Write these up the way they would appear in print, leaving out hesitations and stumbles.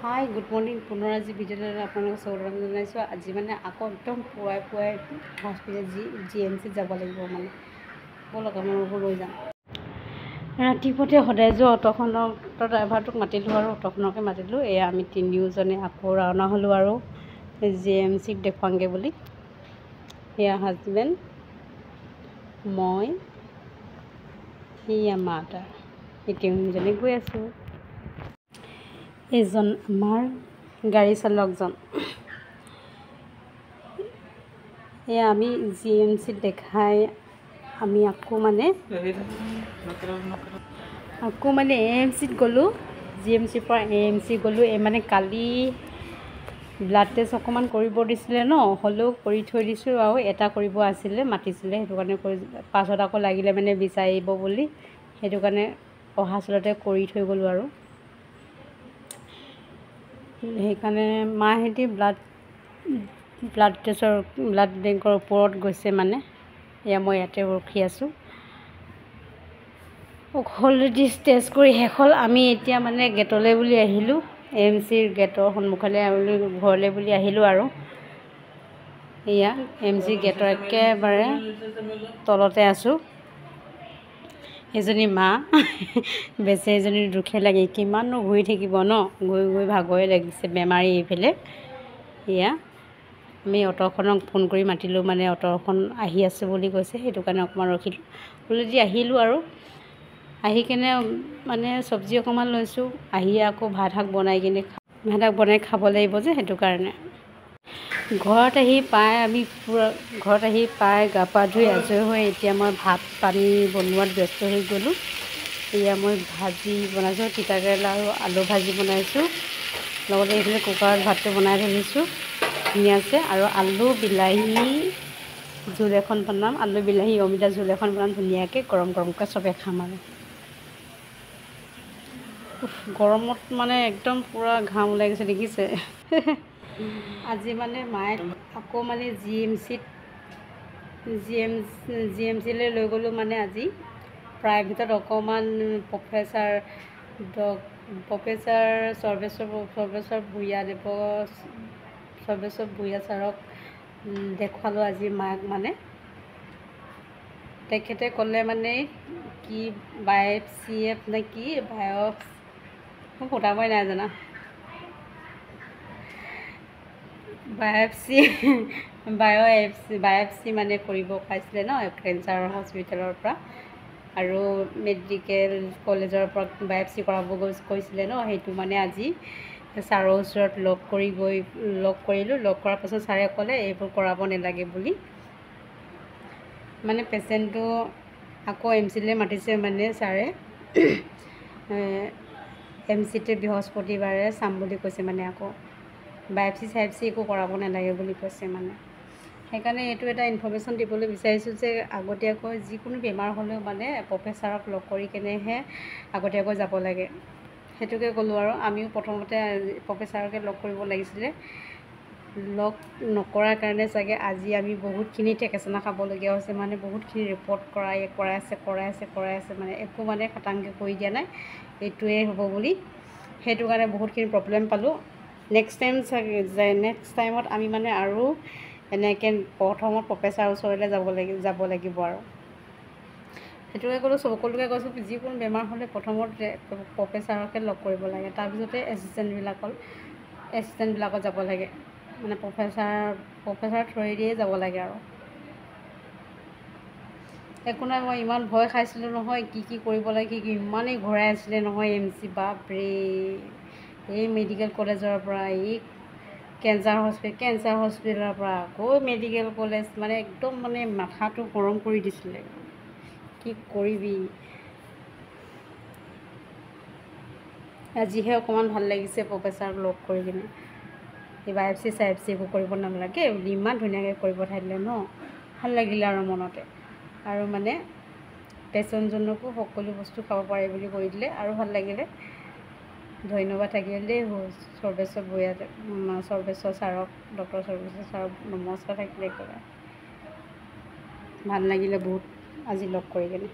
হাই good morning পুনৰ আজি ভিডিঅ'লৈ আপোনালোকক স্বাগতম জনাইছোঁ। আজি মানে আকৌ একদম পুৱাই হস্পিটেল GMCত যাব লাগিব মানে ব'লক আপোনালোকক লৈ যাম। ৰাতিপুৱাতে সদায় যোৱা অটোখনৰ ড্ৰাইভাৰটোক মাতিলোঁ আৰু অটোখনকে মাতিলোঁ। এয়া আমি তিনিওজনে আকৌ ৰাওনা হ'লোঁ আৰু GMCক দেখুৱাংগে বুলি। এয়া হাজবেণ্ড, মই, সেয়া মা তাৰ, এই তিনিজনে গৈ আছোঁ। এইজন আমাৰ গাড়ী চালকজন। এয়া আমি GMCত দেখাই আমি আকৌ মানে AMCত গ'লোঁ। GMCৰ পৰা AMC গ'লোঁ। এই মানে কালি ব্লাড টেষ্ট অকণমান কৰিব দিছিলে ন, হ'লেও কৰি থৈ দিছোঁ আৰু এটা কৰিব আছিলে, মাতিছিলে, সেইটো কাৰণে কৰি পাছত আকৌ লাগিলে মানে বিচাৰিব বুলি সেইটো কাৰণে অহা চলতে কৰি থৈ গ'লোঁ আৰু সেইকাৰণে মাহেঁতি ব্লাড বেংকৰ ওপৰত গৈছে মানে। এয়া মই ইয়াতে ৰখি আছোঁ। অলৰেডি টেষ্ট কৰি শেষ হ'ল। আমি এতিয়া মানে গেটলৈ বুলি আহিলোঁ, AMCৰ গেটৰ সন্মুখলৈ ঘৰলৈ বুলি আহিলোঁ আৰু এয়া AMC গেটৰ একেবাৰে তলতে আছোঁ। এজনী মা বেচেৰীজনী দুখে লাগে, কিমাননো ঘূৰি থাকিব ন, গৈ ভাগৰে লাগিছে, বেমাৰী এইফালে। এয়া আমি অটোখনক ফোন কৰি মাতিলোঁ, মানে অটোখন আহি আছে বুলি কৈছে, সেইটো কাৰণে অকণমান ৰখিলোঁ। অলৰেডি আহিলোঁ আৰু আহি কেনে মানে চব্জি অকণমান লৈছোঁ। আহি আকৌ ভাত শাক বনাই খাব লাগিব যে, সেইটো কাৰণে ঘৰত আহি পাই গা পা ধুই আজৰি হৈ এতিয়া মই ভাত পানী বনোৱাত ব্যস্ত হৈ গ'লোঁ। এয়া মই ভাজি বনাইছোঁ, তিতাকেৰেলা আৰু আলু ভাজি বনাইছোঁ। লগতে এইফালে কুকাৰত ভাতটো বনাই থৈ দিছোঁ ধুনীয়াছে, আৰু আলু বিলাহী জোল এখন বনাম, আলু বিলাহী অমিতা জোল এখন বনাম ধুনীয়াকৈ, গৰমকৈ চবে খাম আৰু গৰমত মানে একদম পূৰা ঘাম ওলাই গৈছে, দেখিছে। আজি মানে মায়ে আকৌ মানে GMCলৈ লৈ গ'লোঁ। মানে আজি প্ৰাইভেটত অকণমান প্ৰফেচাৰ সৰ্বেশ্বৰ ভূঞা ছাৰক দেখুৱালোঁ আজি মাক। মানে তেখেতে ক'লে মানে কি CF নে কি মোক সোধাবই নাই জানা, বায়'পচি মানে কৰিব পাইছিলে ন, কেঞ্চাৰ হস্পিটেলৰ পৰা আৰু মেডিকেল কলেজৰ পৰা বায়'পচি কৰাব কৈছিলে ন। সেইটো মানে আজি ছাৰৰ ওচৰত লগ কৰিলোঁ। লগ কৰাৰ পাছত ছাৰে ক'লে এইবোৰ কৰাব নালাগে বুলি। মানে পেচেণ্টটো আকৌ AMCলৈ মাতিছে মানে ছাৰে, AMCতে বৃহস্পতিবাৰে চাম বুলি কৈছে। মানে আকৌ বায়'পচি একো কৰাব নালাগে বুলি কৈছে মানে। সেইকাৰণে এইটো এটা ইনফৰ্মেশ্যন দিবলৈ বিচাৰিছোঁ যে আগতীয়াকৈ যিকোনো বেমাৰ হ'লেও মানে প্ৰফেচাৰক লগ কৰি কেনেহে আগতীয়াকৈ যাব লাগে, সেইটোকে ক'লোঁ। আৰু আমিও প্ৰথমতে প্ৰফেচাৰকে লগ কৰিব লাগিছিলে, লগ নকৰাৰ কাৰণে চাগে আজি আমি বহুতখিনি ঠেকেচনা খাবলগীয়া হৈছে। মানে বহুতখিনি ৰিপৰ্ট কৰাই আছে মানে একো মানে খাটাংকৈ কৰি দিয়া নাই, এইটোৱে হ'ব বুলি। সেইটো কাৰণে বহুতখিনি প্ৰব্লেম পালোঁ। নেক্সট টাইমত আমি মানে আৰু এনেকৈ প্ৰথমত প্ৰফেচাৰৰ ওচৰলৈ যাব লাগিব আৰু সেইটোকে ক'লোঁ। সকলোকে কৈছোঁ যিকোনো বেমাৰ হ'লে প্ৰথমত প্ৰফেচাৰকে লগ কৰিব লাগে, তাৰপিছতে এছিষ্টেণ্টবিলাকত যাব লাগে। মানে প্ৰফেচাৰ থ্ৰুৱেদিয়ে যাব লাগে আৰু একো নাই। মই ইমান ভয় খাইছিলোঁ নহয়, কি কৰিব লাগে, ইমানেই ঘূৰাই আছিলে নহয় AMC, বাপৰে। এই মেডিকেল কলেজৰ পৰা এই কেঞ্চাৰ হস্পিটেলৰ পৰা আকৌ মেডিকেল কলেজ, মানে একদম মানে মাথাটো গৰম কৰি দিছিলে। কি কৰিবি, আজিহে অকণমান ভাল লাগিছে প্ৰফেচাৰক লগ কৰি কিনে। এই বায়'পচি একো কৰিব নালাগে, ইমান ধুনীয়াকৈ কৰিব থাকিলে ন, ভাল লাগিলে আৰু মনতে। আৰু মানে পেচেণ্টজনকো সকলো বস্তু খাব পাৰে বুলি কৰি দিলে আৰু ভাল লাগিলে। ধন্যবাদ থাকিল দেই সৰ্বেশ্বৰ ছাৰক, ডক্টৰ সৰ্বেশ্বৰ ছাৰক নমস্কাৰ থাকিলে একেবাৰে। ভাল লাগিলে বহুত আজি লগ কৰি কিনে।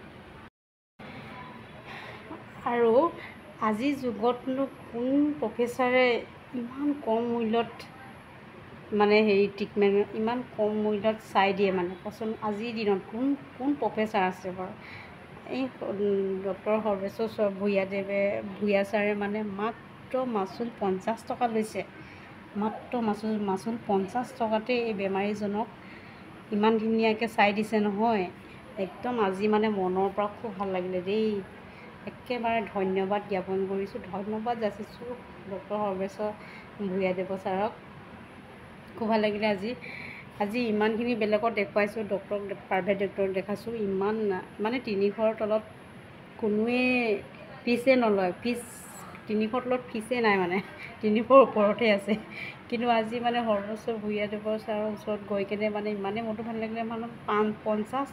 আৰু আজিৰ যুগতনো কোন প্ৰফেচাৰে ইমান কম মূল্যত মানে হেৰি ট্ৰিটমেণ্ট ইমান কম মূল্যত চাই দিয়ে মানে কচোন আজিৰ দিনত কোন কোন প্ৰফেচাৰ আছে বাৰু। এই ডক্টৰ সৰ্বেশ্বৰ ভূঞা ছাৰে মানে মাত্ৰ মাচুল 50 টকা লৈছে। মাত্ৰ মাচুল 50 টকাতে এই বেমাৰীজনক ইমান ধুনীয়াকৈ চাই দিছে নহয়। একদম আজি মানে মনৰ পৰা খুব ভাল লাগিলে দেই। একেবাৰে ধন্যবাদ জ্ঞাপন কৰিছোঁ, ধন্যবাদ যাচিছোঁ ডক্টৰ সৰ্বেশ্বৰ ভূঞা ছাৰক। খুব ভাল লাগিলে আজি ইমানখিনি বেলেগত দেখুৱাইছোঁ, ডক্টৰক প্ৰাইভেট ডক্টৰক দেখাইছোঁ, ইমান মানে 300ৰ তলত কোনোৱে ফিজে নলয়। 300ৰ তলত ফিজে নাই মানে 300ৰ ওপৰতে আছে। কিন্তু আজি মানে সৰ্বেশ্বৰ ভূঞা ছাৰৰ ওচৰত গৈ কেনে মানে ইমানেই মনটো ভাল লাগিলে, মানে 50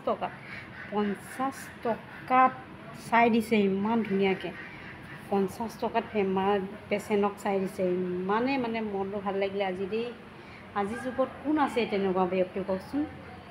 টকাত চাই দিছে ইমান ধুনীয়াকৈ। 50 টকাত পেচেণ্টক চাই দিছে, ইমানেই মানে মনটো ভাল লাগিলে আজি দেই। আজিৰ যুগত কোন আছে তেনেকুৱা ব্যক্তি কওকচোন।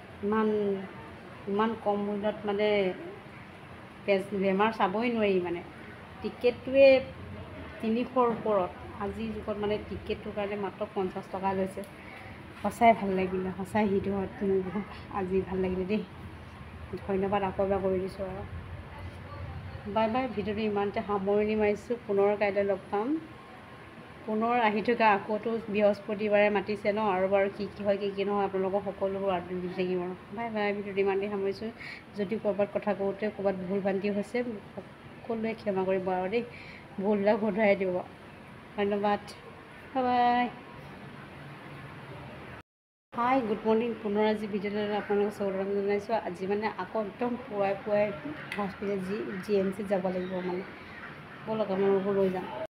ইমান কম মূল্যত মানে বেমাৰ চাবই নোৱাৰি মানে। টিকেটটোৱে 300ৰ ওপৰত। আজিৰ যুগত মানে টিকেটটোৰ কাৰণে মাত্ৰ 50 টকা লৈছে। সঁচাই ভাল লাগিলে, সঁচাই হৃদয়ত মোৰ বহুত আজি ভাল লাগিলে দেই। ধন্যবাদ আকৌ এবাৰ কৰি দিছোঁ আৰু। Bye bye. ভিডিঅ'টো ইমানতে সামৰণি মাৰিছোঁ। পুনৰ কাইলৈ লগ পাম। পুনৰ আহি থকা আকৌতো বৃহস্পতিবাৰে মাতিছে ন, আৰু বাৰু কি হয় কি নহয় আপোনালোকক সকলোবোৰ আপডেট দি থাকিম আৰু। Bye bye. ভিডিঅ'টো ইমানতে সামৰিছোঁ। যদি ক'ৰবাত কথা কওঁতে ক'ৰবাত ভুল ভ্ৰান্তি হৈছে সকলোৱে ক্ষমা কৰিব আৰু দেই। ভুলবিলাক শুধৰাই দিব। ধন্যবাদ। Bye bye. Hi, good morning. পুনৰ আজি ভিডিঅ'টো আপোনালোকক স্বাগতম জনাইছোঁ। আজি মানে আকৌ একদম পুৱাই হস্পিটেল GMCত যাব লাগিব মানে। ব'লক আপোনালোকো লৈ যাম।